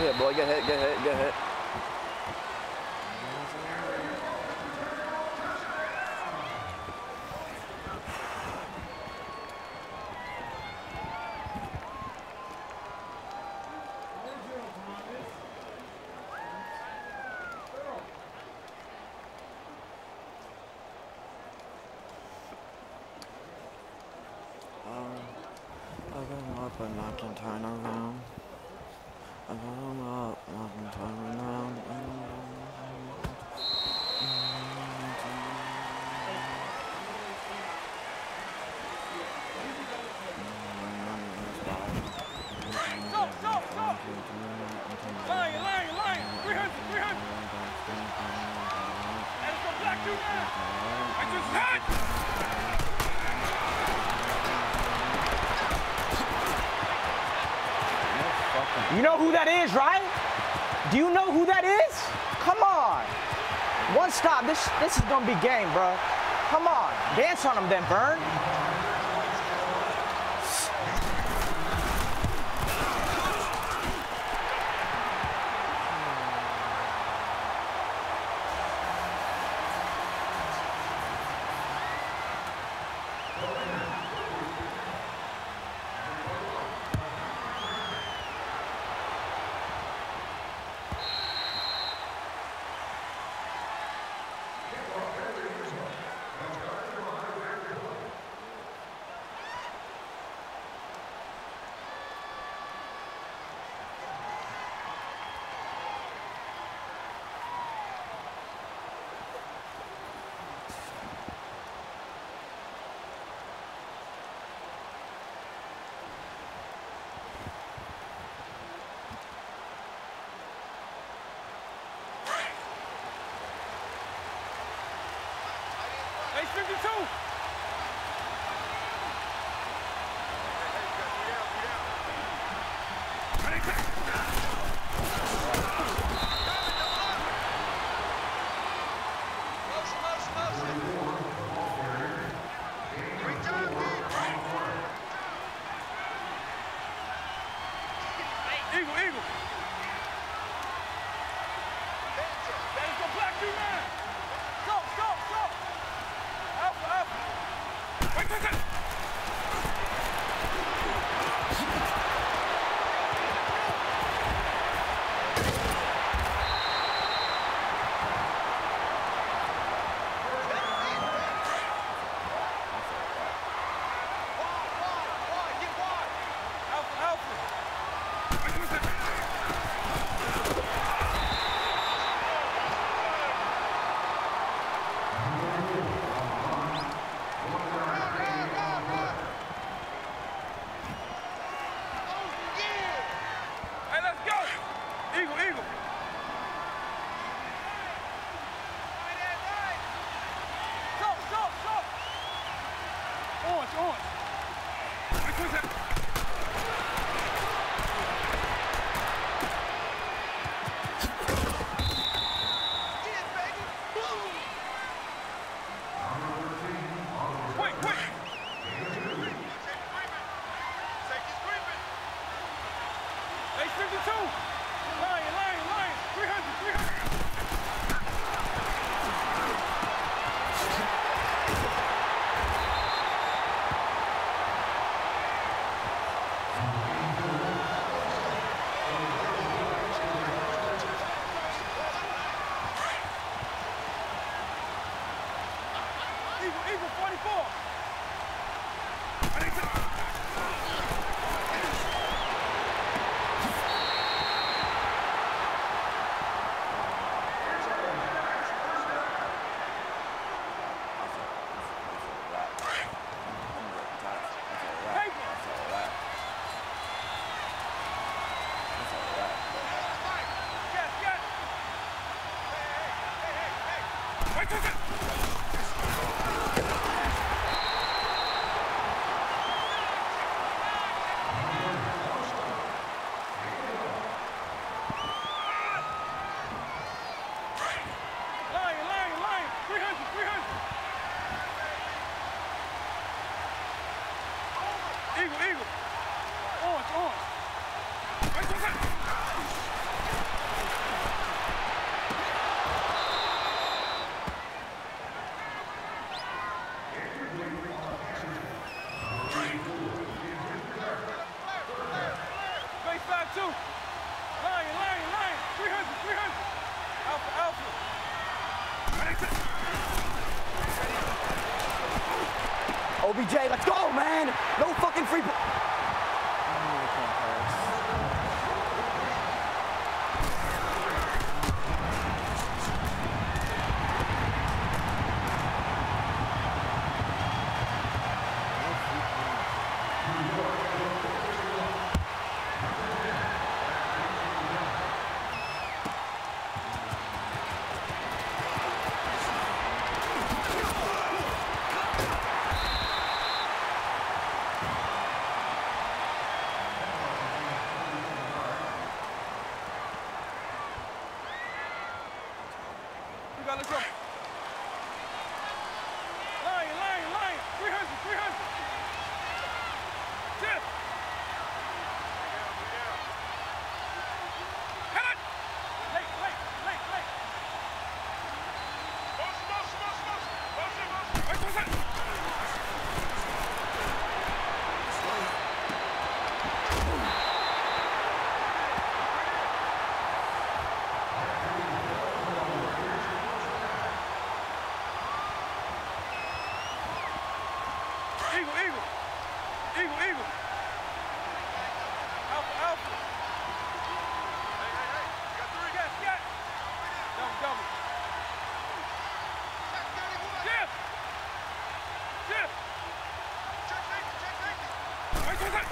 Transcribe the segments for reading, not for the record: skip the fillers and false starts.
hit, boy. Get hit, get hit, get hit. I go up and I can turn around. I go up and I can turn around. Lion. 300. Let's go black you now. I just hit. You know who that is, right? Do you know who that is? Come on. One stop. This is gonna be game, bro. Come on. Dance on him then, Vern. Hey, 52. Eagle. Let's go black you now. Go. Alpha. Wait. Eagle. Go. Orange. Quick. Hey, 52. Lion. 300. Eagle 44. Lion. 300. Eagle. Orange. OBJ, let's go, man. No fucking free. Let's go. Lion. 300. Tip. Head it. Late. Motion. Eagle. Alpha. Hey. You got 3. Yes. Double. Chip. Check safety. Right.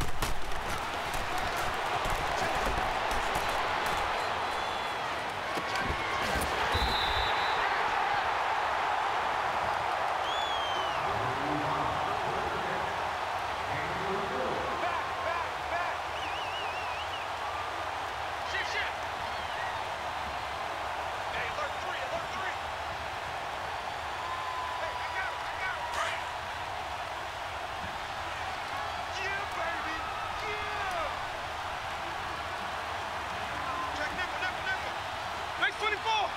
Next 24.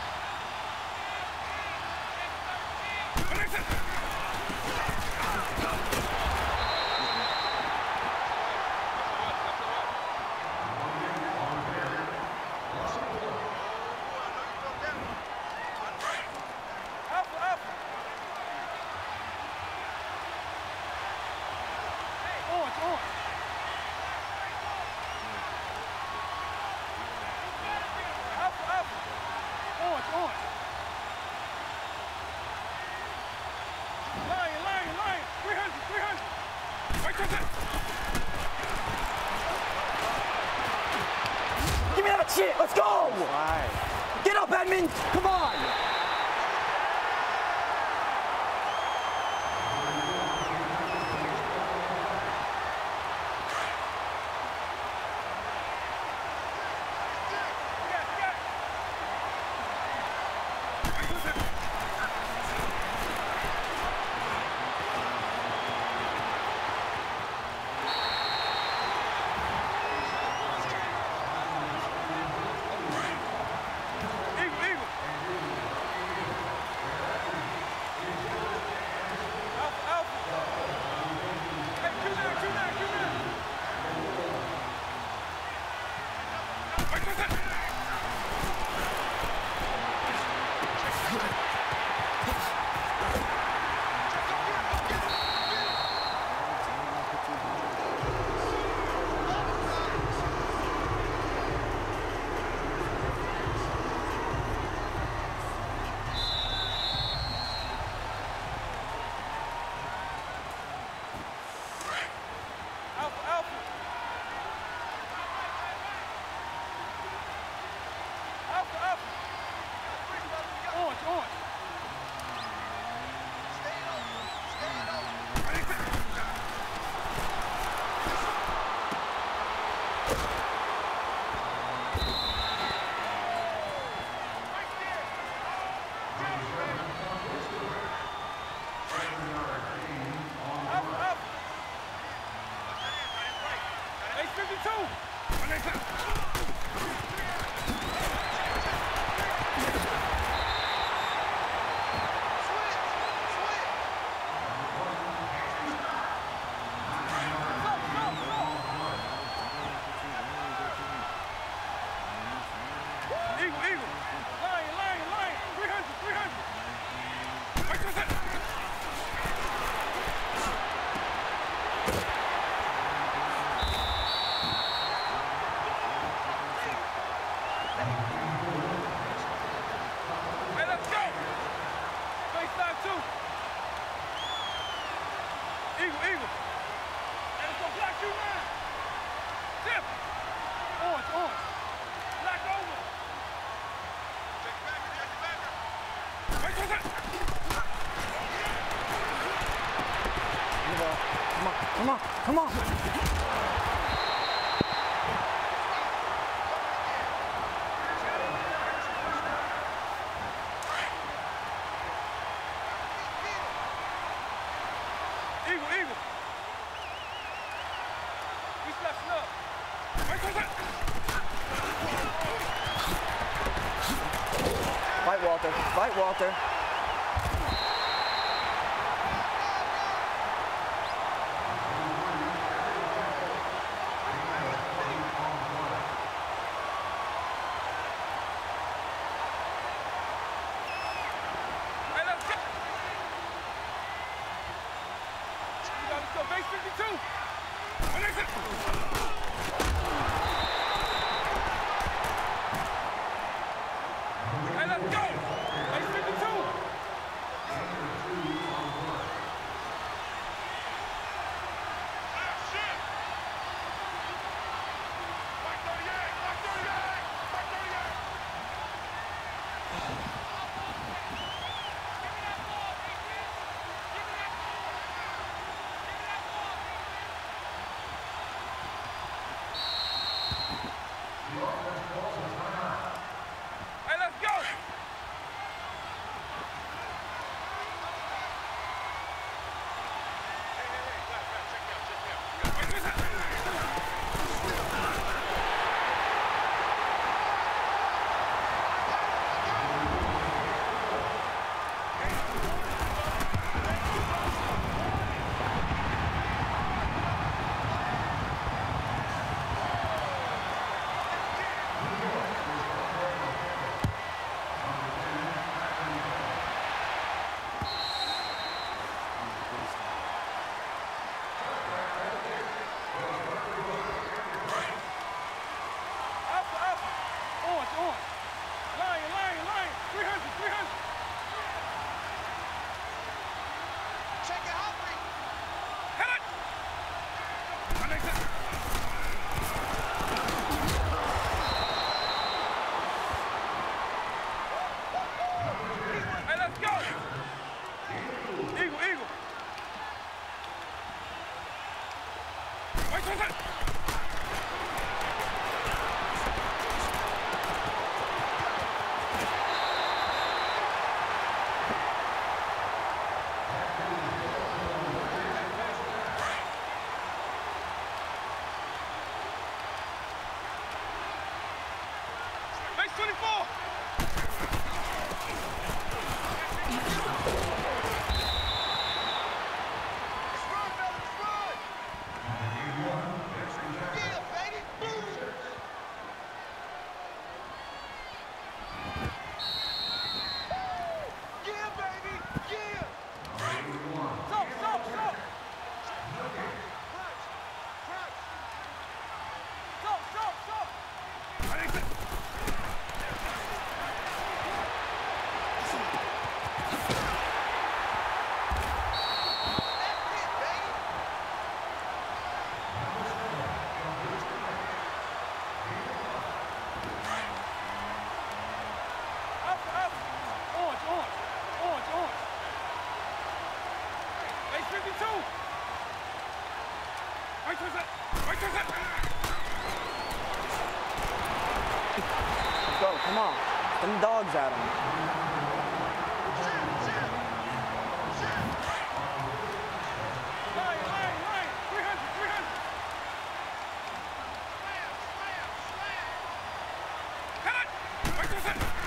Alpha. On. Alpha. On. Lion. 300. Right to that. Give me that shit. Let's go. Right. Get up, Edmund. Come on. Eagle. Come on. Eagle, eagle. He's flashing up. Fight Walter. Fight Walter. Hey, let's go. Let's go. Base 52. Hey, let's go. Base 52. Hey, let's go. On. Lion. 300. Check it out, Bree. Hit it. Hey, let's go. Eagle. Wait. Base 24. Orange. Base 52. Right towards it. Let's go. Come on. Them dogs at him. Line. 300. Hit it. Right towards it.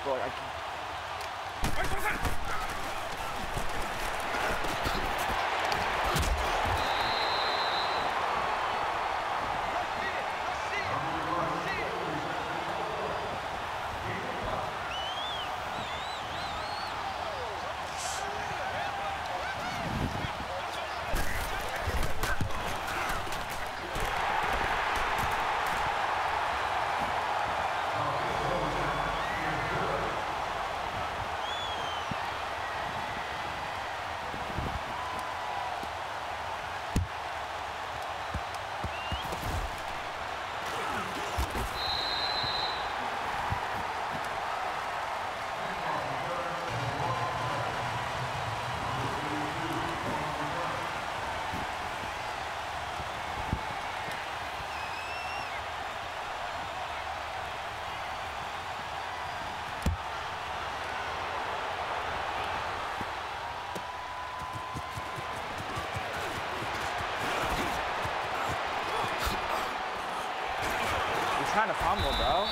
Bro, I can't. Trying to fumble, bro.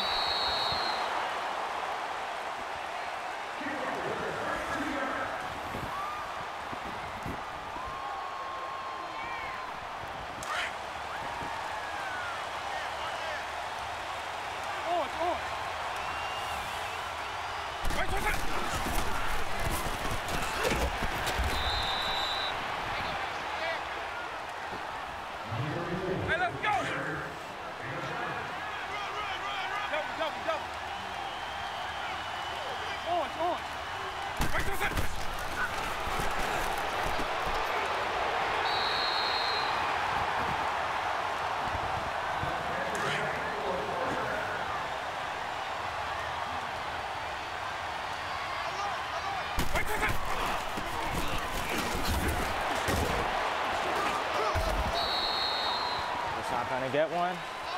It's not gonna get one.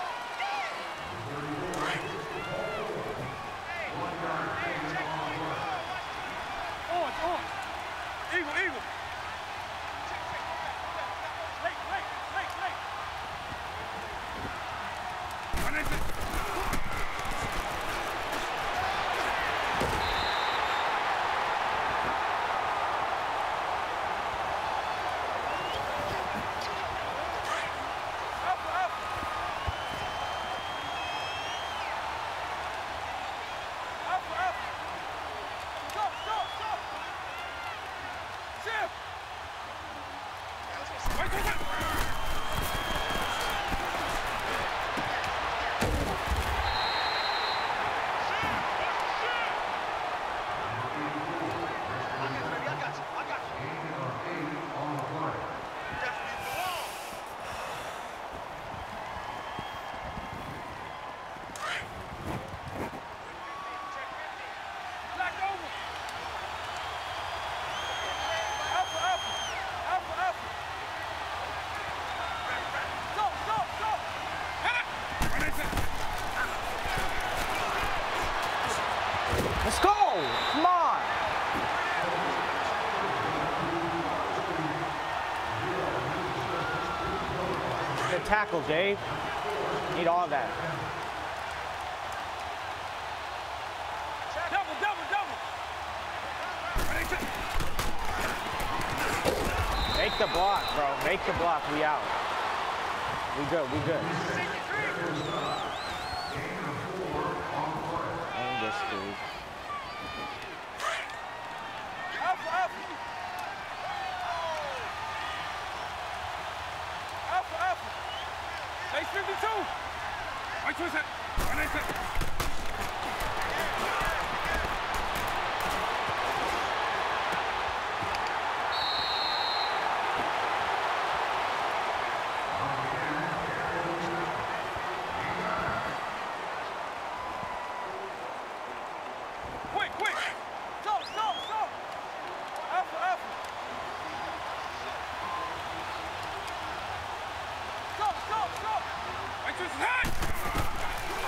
Eagle. Let's go! Come on! Good tackle, Dave. Need all that. Make the block, bro. Make the block. We out. We good. And this dude. Base 52. Right twist it. Quick. Stop. Alpha. Stop. Right twist it.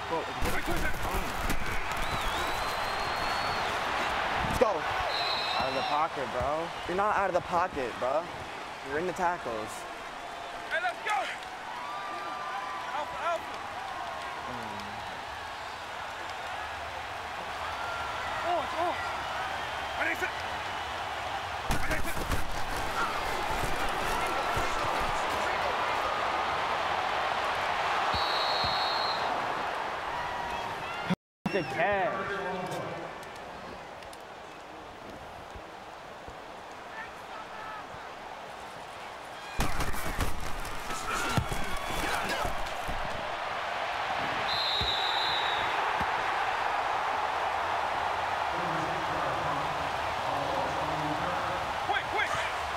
Bro, Let's go. Out of the pocket, bro. You're not out of the pocket, bro. You're in the tackles. Hey, let's go. Alpha, alpha. On. What is it? The catch. Quick.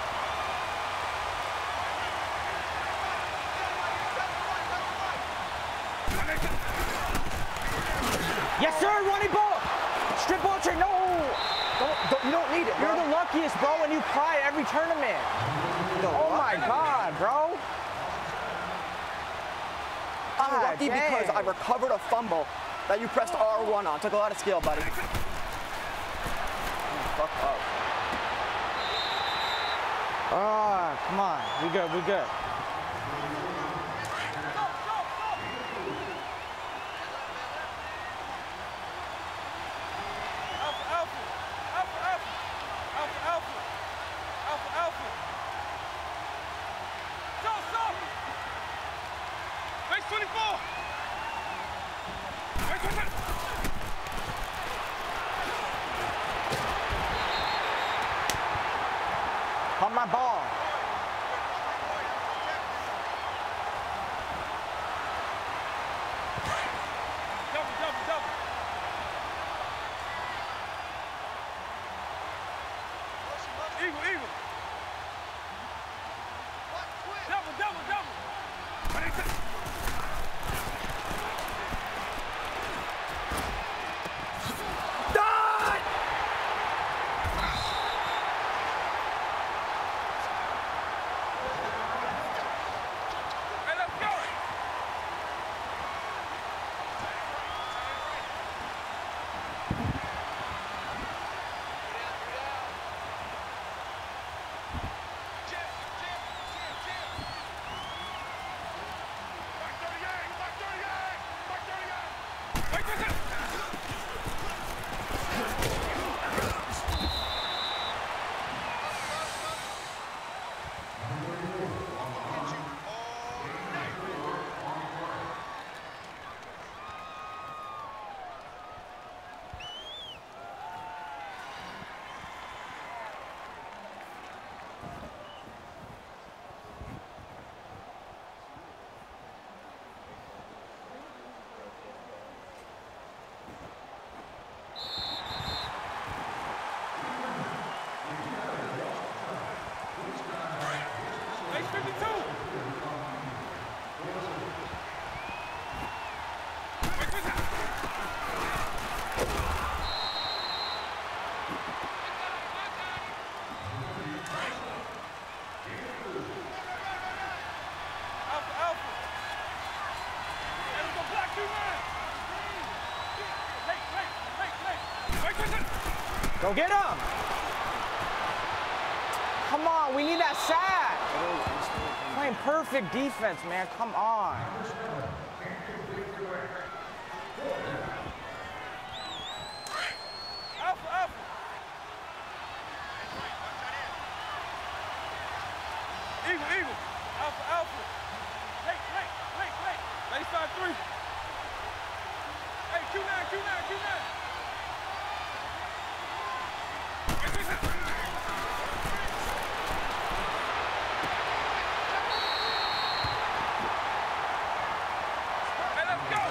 Yes, sir, Ronnie Ball. Strip ball trick, no. You don't need it, You're bro. the luckiest, bro, when you cry every tournament. Oh my God, bro. I'm lucky God because dang. I recovered a fumble that you pressed R1 on. Took a lot of skill, buddy. Fuck up. Ah, come on. We good. Alpha. Stop. Base 24. Wait. On my ball. Double. Eagle. Double. What is it? Hey, let's go. Base 52. Alpha. Hey, let's go black 2-9. Wait. Go get him. Come on, we need that sack. Playing perfect defense, man. Come on. Alpha. Eagle. Alpha. Late. Baseline 3. Hey, Q9. Hey, let's go.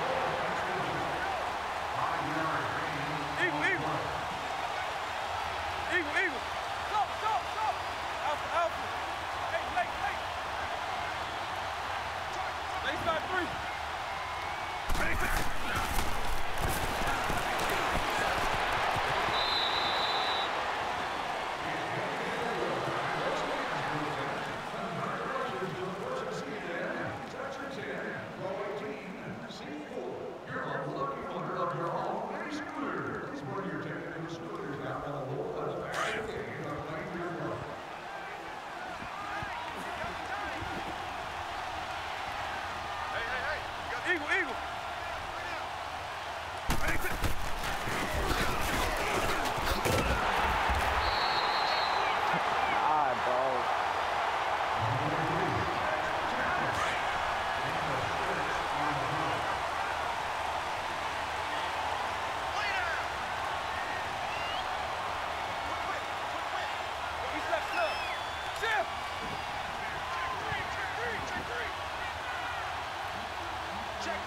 Eagle. Stop. Alpha. Hey, late. Baseline 3.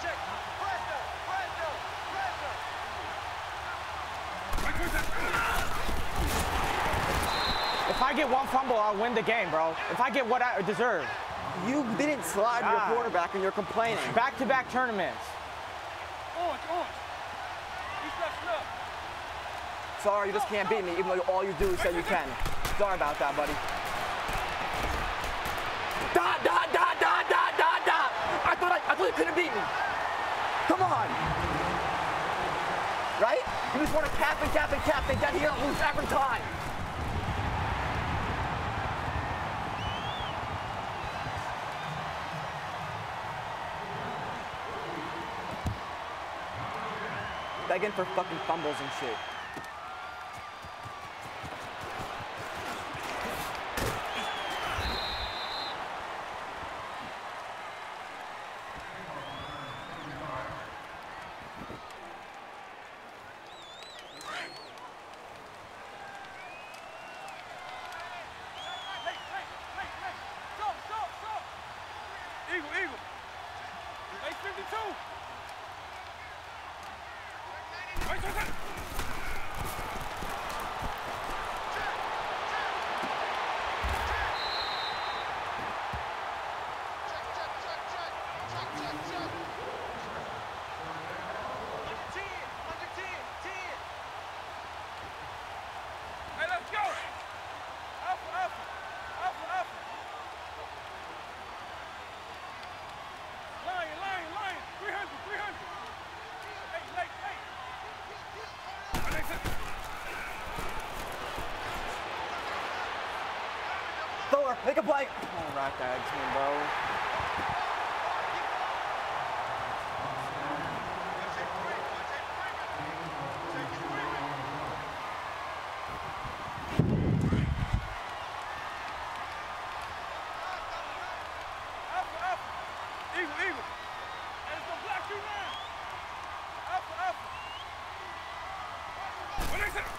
Check. Pressure. Pressure. Pressure. If I get one fumble, I'll win the game, bro. If I get what I deserve. You didn't slide your God. quarterback and you're complaining. Back-to-back tournaments. Orange. He's messing up. Sorry, you just can't beat me, even though all you do is say you can. Sorry about that, buddy. Da. I thought you couldn't beat me. Come on. Right? You just want to cap and get here and lose every time. Begging for fucking fumbles and shit. Eagle. Base 52. Right. Hey, let's go. Alpha. 300. Hey. Thor, make a play. Oh, rock that team, bro. Eagle. And it's gonna block you now. Alpha. What is it?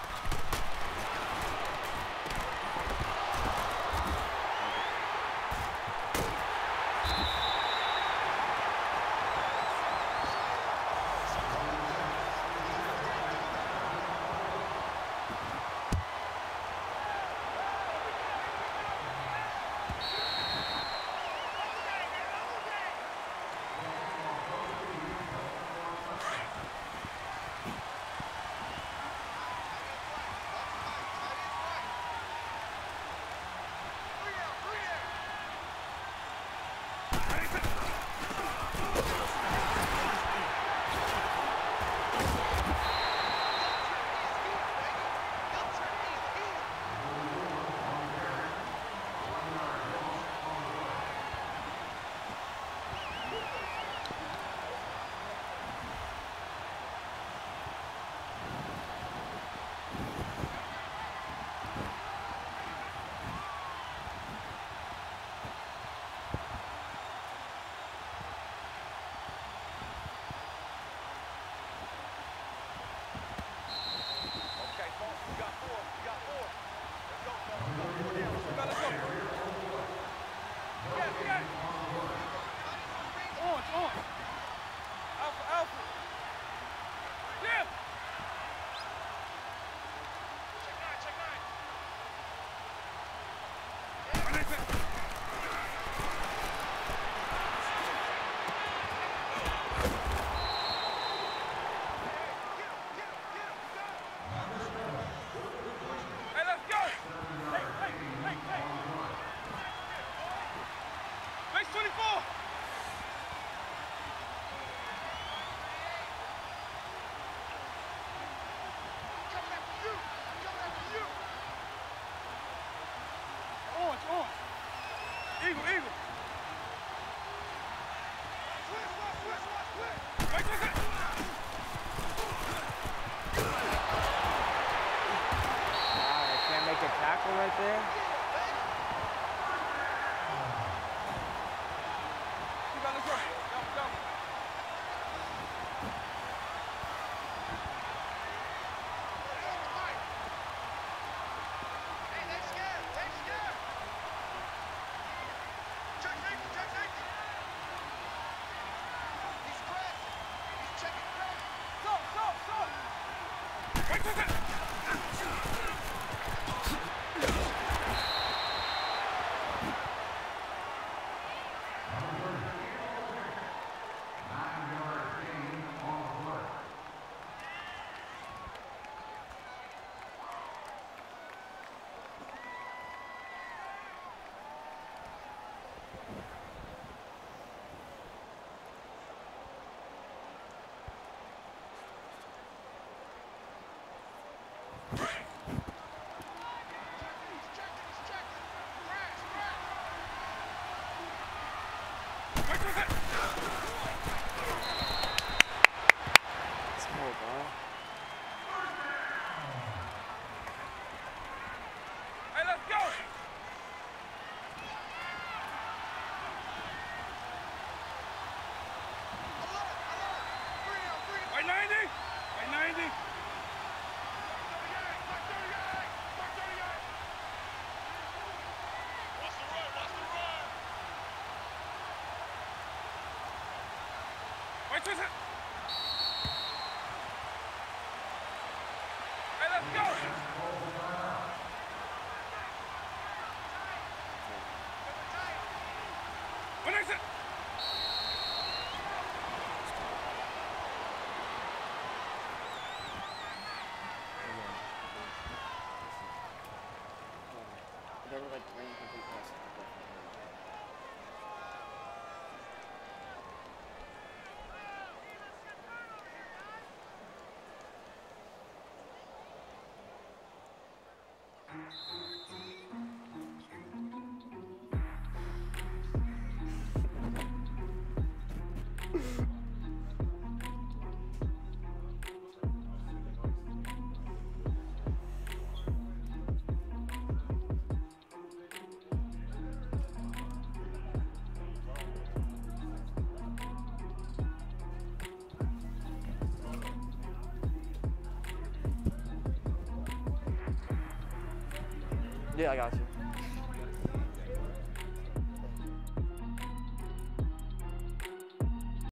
Eagle. Can't make a tackle right there. Hey, let's go! Right 90? Right 90? Wait, twist it! Hey, let's go! When is it? They were like running complete passes. Yeah, I got you.